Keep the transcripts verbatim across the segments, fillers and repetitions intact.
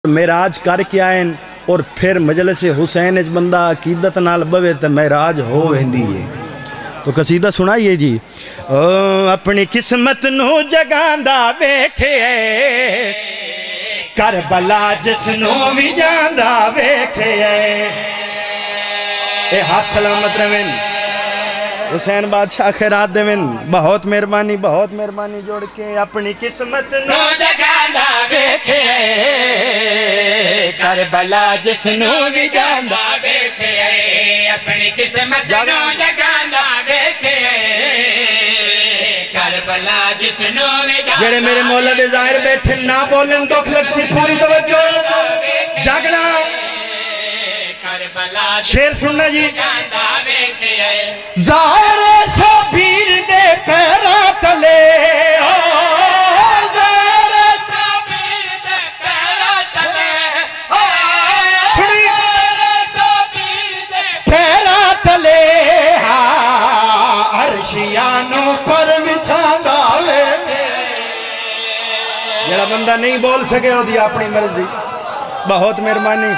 मेराज करके आए और फिर मजलिस हुसैन च बंदा अकीदत नाल बवे तो मेराज हो वेंदी है। तो कसीदा सुनाइए जी। ओ अपनी किस्मत नू जगांदा वेखे करबला जिसनू भी जांदा वेखे ए हाथ सलामत रवेन हुसैन बादशाह खैरात देवेन। बहुत मेहरबानी बहुत मेहरबानी जोड़ के अपनी किस्मत नू जगांदा वेखे करबला जिसनू भी जांदा वेखे अपनी किस्मत नू जगांदा वेखे करबला जिसनू भी जांदा। जेड़े मेरे मौला दे ज़ाहिर बैठे ना बोलन दुख लग सी पूरी तवज्जो जागना शेर सुनना जी। ज़ाहिर शबीर दे पैरा तले जरा बंदा नहीं बोल सके होती अपनी मर्जी। बहुत मेहरबानी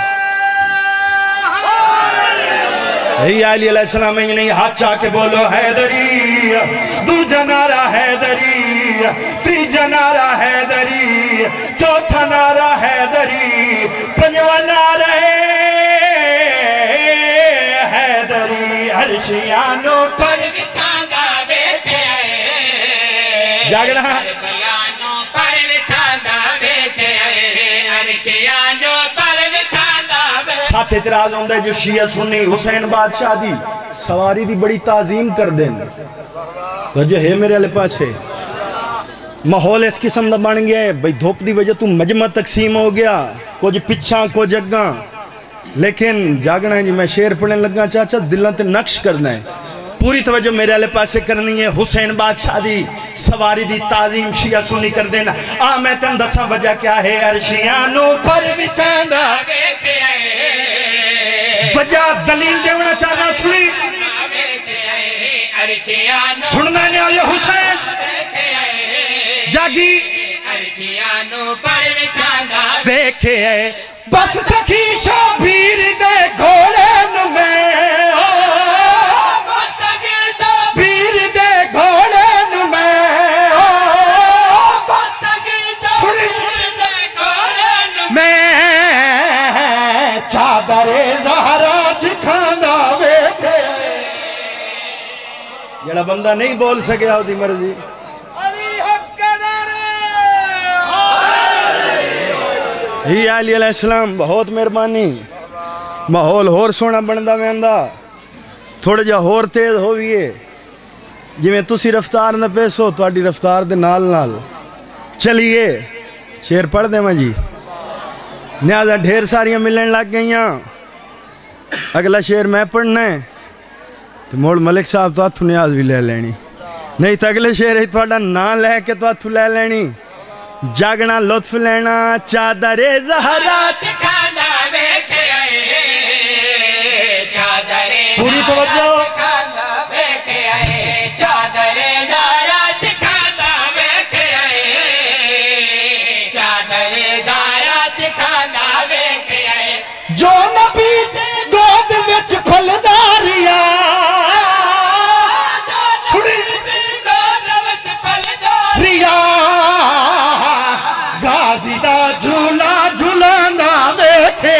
अली अलैहिस्सलाम नहीं हाथ चाके बोलो हैदरी दूजा नारा हैदरी तीजा नारा हैदरी चौथा नारा हैदरी पंजवा नारा हैदरी अर्शियानो पर बिछांदा बैठे जागना साथ इतराज होंदा जो शिया सुन्नी हुसैन बादशाह दी सवारी दी बड़ी ताजीम कर देन। तो जो है मेरे वाले पासे माहौल इस किस्म का बन गया है भाई धुप की वजह तू मजमा तकसीम हो गया कुछ पिछा कुछ अग्गा। लेकिन जागना है जी मैं शेर पढ़ने लगा चाचा दिलों ते नक्श करना है पूरी तवज्जो मेरे वाले पासे करनी है। हुसैन बादशाह दी सवारी दी ताजीम शिया सुनी कर देना। आ मैं तेन दसा वजह क्या है अर्शियानो पर बिछांदा वजह दलील देना चाहना सुनी सुनना नहीं हुसैन जागी देखे बस सखी शबीर दे घोड़े में जड़ा बंदा नहीं बोल सके उसकी मर्जी। ही अली अलैहिस्सलाम बहुत मेहरबानी माहौल होर सोना बनता वहदा थोड़ा जा होर तेज होविए जिमें तुसी रफ्तार न पेसो तुहाडी रफ्तार दे नाल नाल चलिए। शेर पढ़ देवां जी न्याजा ढेर सारियां मिलन लग गई। अगला शेर मैं पढ़ना है तो मोड़ मलिक साहब तो हथू न्याज भी ले लेनी नहीं तो अगले शेर ही थोड़ा ना लैके तो हथू ले लेनी। जागना लुत्फ लेना चादरे ज़हरा पूरी तवज्जो जो नबी गोद विच फलदारिया सुनी रिया गाजी दा झूला झूलांदा बैठे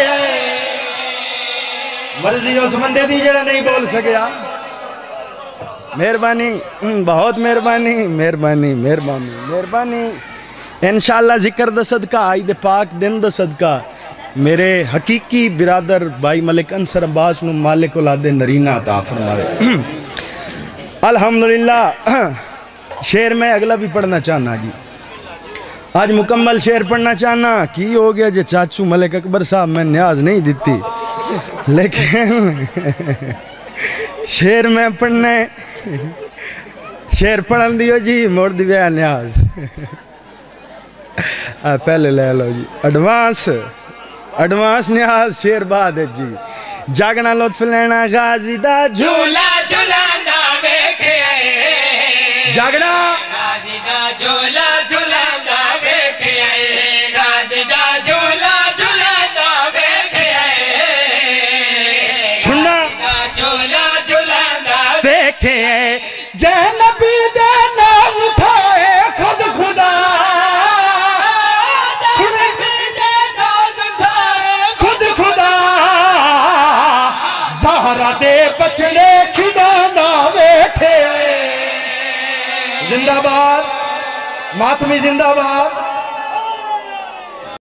मर्जी उस बंदे दी जेड़ा नहीं बोल सकया। मेहरबानी बहुत मेहरबानी मेहरबानी मेहरबानी मेहरबानी इंशाअल्लाह जिक्र दा सदका आई दे पाक दिन दा सदका मेरे हकीकी बिरादर भाई मलिक अंसर अब्बास नू मालिक औलादे नरीना अता फरमाए। अल्हम्दुलिल्लाह शेर मैं अगला भी पढ़ना चाहना जी। आज मुकम्मल शेर पढ़ना चाहना की हो गया जे चाचू मलिक अकबर साहब मैं न्याज नहीं दीती लेकिन शेर मैं पढ़ने शेर पढ़न दियो जी मोड़ दिव्या न्याज आ पहले ले लो जी एडवांस एडवांस न्याज शेर बाद है जी। जागना लुत्फ लेना गाजी दा झूला झूलांदा वेखे जागना गाजी दा झूला झूलांदा वेखे गाजी दा झूला झूला बैठे जै नबी दे नाम उठाए खुद खुदा खुद खुदा ज़हरा दे बचड़े खिड़ाना बैठे। जिंदाबाद मातमी जिंदाबाद।